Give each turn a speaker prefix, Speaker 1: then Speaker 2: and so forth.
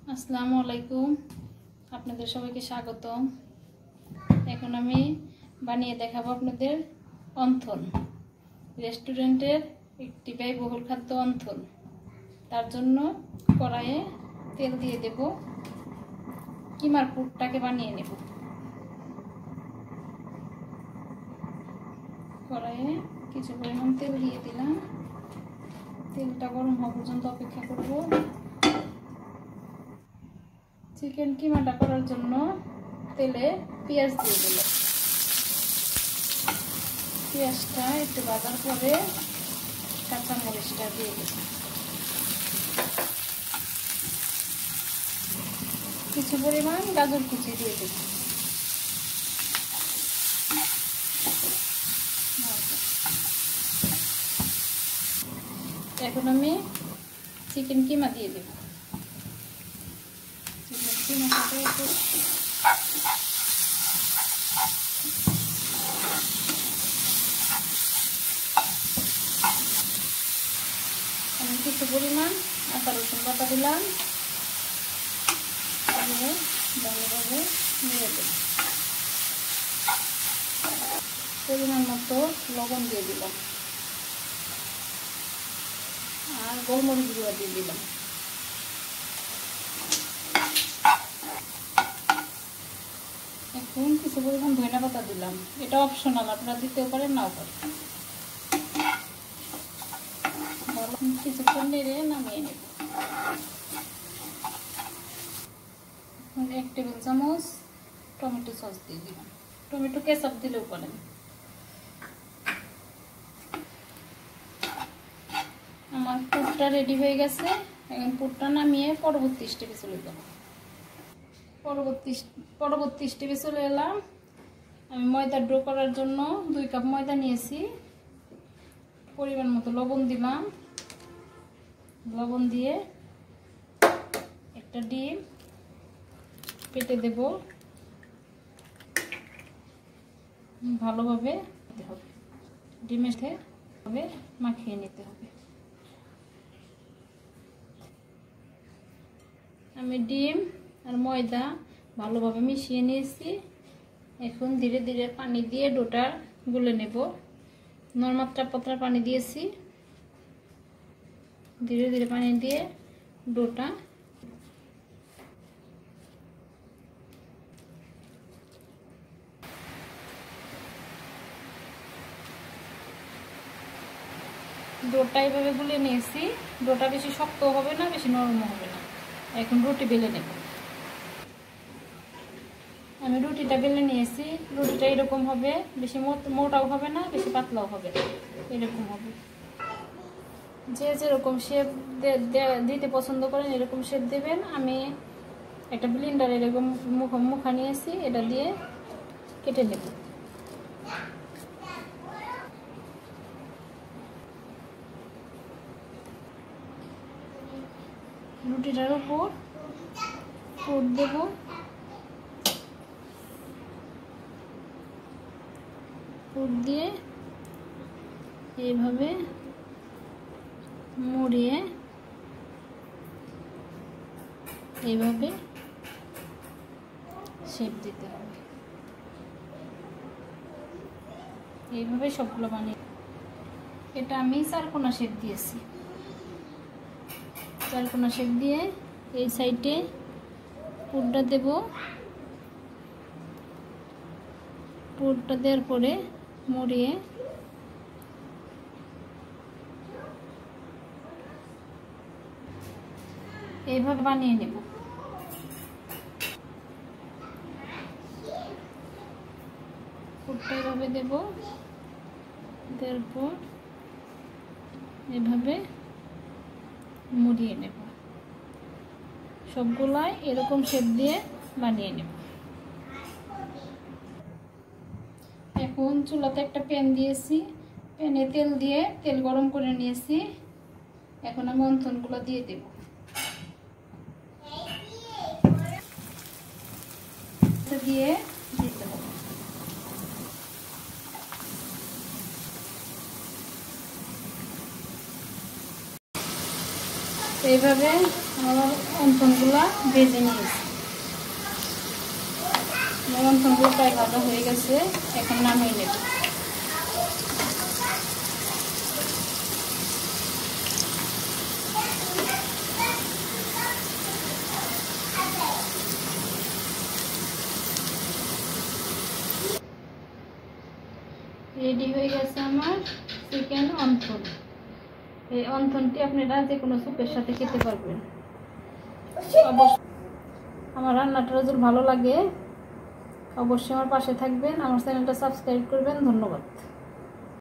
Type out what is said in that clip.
Speaker 1: আসসালামু আলাইকুম, আপনাদের সবাইকে স্বাগত। এখন আমি বানিয়ে দেখাবো আপনাদের অন্থন, রেস্টুরেন্টের একটি ব্যয়বহুল খাদ্য অন্থন। তার জন্য কড়াইয়ে তেল দিয়ে দেব, কিমার পুরটাকে বানিয়ে নেব। কড়াইয়ে কিছু পরিমাণ তেল দিয়ে দিলাম, তেলটা গরম হওয়া পর্যন্ত অপেক্ষা করব। চিকেন কিমাটা করার জন্য তেলে পেঁয়াজ দিয়ে দিল। পেঁয়াজটা একটু ভাজার পরে কাঁচা মরিচটা দিয়ে দিল। কিছু পরিমাণ গাজর কুচি দিয়ে দিল। এখন আমি চিকেন কিমা দিয়ে দেব। আমি কিছু পরিমাণ আদা রসুন বাটা দিলাম, ভালোভাবে নেড়ে দেব। পরিমাণ মতো লবণ দিয়ে দিলাম আর গোলমরিচ গুঁড়ো দিয়ে দিলাম। এখন কিছু পরিমাণ ধনিয়া পাতা দিলাম, এটা অপশনাল, আপনারা দিতেও পারেন নাও পারেন। কিছুক্ষণ নেড়ে নামিয়ে নেব। 1 টেবিল চামচ টমেটো সস দিয়ে দিলাম, টমেটো কেচাপ দিলেও পারেন। আমার পুরটা রেডি হয়ে গেছে। এখন পুরটা নামিয়ে পরবর্তী স্টেপে চলে যাব। পরবর্তী স্টেপে চলে এলাম। আমি ময়দা ডো করার জন্য 2 কাপ ময়দা নিয়েছি। পরিমাণ মতো লবণ দিলাম, লবণ দিয়ে একটা ডিম পেটে দেব। ভালোভাবে দিতে হবে, ডিমের সাথে মাখিয়ে নিতে হবে। আমি ডিম আর ময়দা ভালোভাবে মিশিয়ে নিয়েছি। এখন ধীরে ধীরে পানি দিয়ে ডোটা গুলে নেব। নরমাল পাতলা পানি দিয়েছি, ধীরে ধীরে পানি দিয়ে ডোটা এইভাবে গুলে নিয়েছি। ডোটা বেশি শক্ত হবে না, বেশি নরম হবে না। এখন রুটি বেলে নেব। আমি রুটিটা বেলে নিয়েছি। রুটিটা এরকম হবে, বেশি মোটাও হবে না, বেশি পাতলাও হবে না, এরকম হবে। যে যেরকম শেপ দিতে পছন্দ করেন এরকম শেপ দেবেন। আমি একটা ব্লেন্ডার এরকম মুখা নিয়েছি, এটা দিয়ে কেটে নেব। রুটিটার উপর পুর দেব। পুর দিয়ে এইভাবে মুড়িয়ে এইভাবে শেপ দিতে হবে। এইভাবে সবগুলো বানিয়ে, এটা আমি 4 কোণা শেপ দিয়েছি। 4 কোণা শেপ দিয়ে এই সাইডে পুরটা দেব। পুরটা দেওয়ার পরে মুড়িয়ে এইভাবে বানিয়ে নেব। পুরটা এইভাবে দেব, দেওয়ার পর এইভাবে মুড়িয়ে নেব। সবগুলাই এরকম শেপ দিয়ে বানিয়ে নেব। এখন চুলাতে একটা প্যান দিয়েছি, প্যানে তেল দিয়ে তেল গরম করে নিয়েছি। এখন আমি অন্থনগুলো দিয়ে দেব। দিয়ে দিতে হবে। এইভাবে আমার অন্থনগুলা ভেজে নিয়েছি। আমার অন্থনগুলো প্রায় ভাজা হয়ে গেছে, এখন নামিয়ে নেব। রেডি হয়ে গেছে আমার চিকেন অন্থন। এই অন্থনটি আপনারা যে কোনো স্যুপের সাথে খেতে পারবেন। আমার রান্নাটা যদি ভালো লাগে অবশ্যই আমার পাশে থাকবেন, আমার চ্যানেলটা সাবস্ক্রাইব করবেন। ধন্যবাদ।